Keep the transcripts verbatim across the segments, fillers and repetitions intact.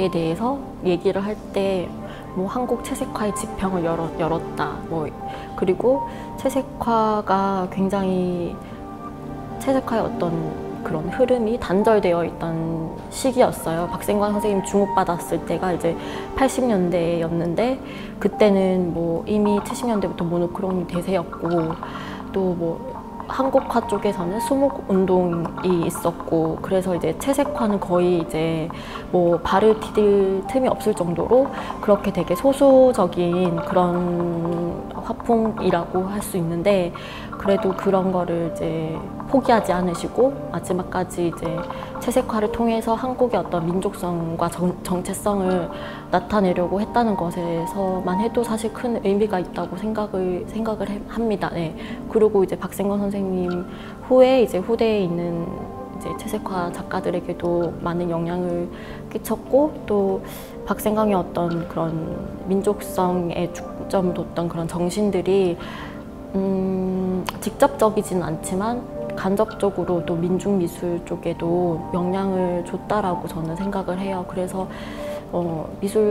민족에 대해서 얘기를 할 때 뭐 한국 채색화의 지평을 열었, 열었다. 뭐 그리고 채색화가 굉장히 채색화의 어떤 그런 흐름이 단절되어 있던 시기였어요. 박생관 선생님 주목받았을 때가 이제 팔십 년대였는데 그때는 뭐 이미 칠십 년대부터 모노크롬이 대세였고 또 뭐 한국화 쪽에서는 수목 운동이 있었고 그래서 이제 채색화는 거의 이제 뭐 발을 디딜 틈이 없을 정도로 그렇게 되게 소수적인 그런 화풍이라고 할 수 있는데 그래도 그런 거를 이제 포기하지 않으시고 마지막까지 이제 채색화를 통해서 한국의 어떤 민족성과 정, 정체성을 나타내려고 했다는 것에서만 해도 사실 큰 의미가 있다고 생각을 생각을 해, 합니다. 네. 그리고 이제 박생관 선생님 후에 이제 후대에 있는 이제 채색화 작가들에게도 많은 영향을 끼쳤고 또 박생광의 어떤 그런 민족성에 중점을 뒀던 그런 정신들이 음, 직접적이진 않지만 간접적으로 또 민중미술 쪽에도 영향을 줬다라고 저는 생각을 해요. 그래서 어,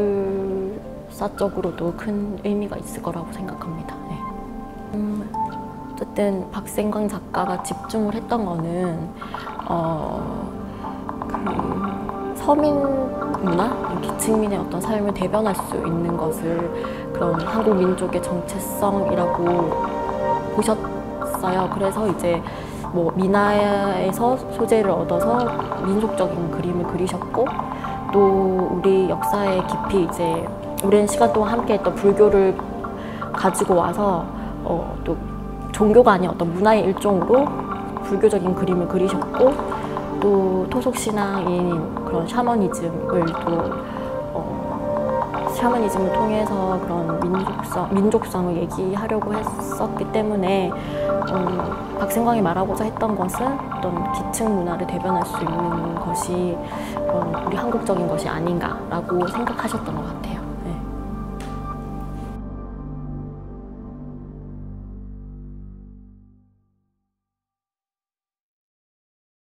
미술사적으로도 큰 의미가 있을 거라고 생각합니다. 네. 음, 어쨌든 박생광 작가가 집중을 했던 거는 어, 그 서민 문화, 기층민의 어떤 삶을 대변할 수 있는 것을 그런 한국 민족의 정체성이라고 보셨어요. 그래서 이제 뭐 민화에서 소재를 얻어서 민속적인 그림을 그리셨고 또 우리 역사에 깊이 이제 오랜 시간 동안 함께했던 불교를 가지고 와서 어, 또 종교가 아닌 어떤 문화의 일종으로 불교적인 그림을 그리셨고 또 토속신앙인 그런 샤머니즘을 또 어, 샤머니즘을 통해서 그런 민족성, 민족성을 얘기하려고 했었기 때문에 음, 박생광이 말하고자 했던 것은 어떤 기층 문화를 대변할 수 있는 것이 그런 우리 한국적인 것이 아닌가라고 생각하셨던 것 같아요.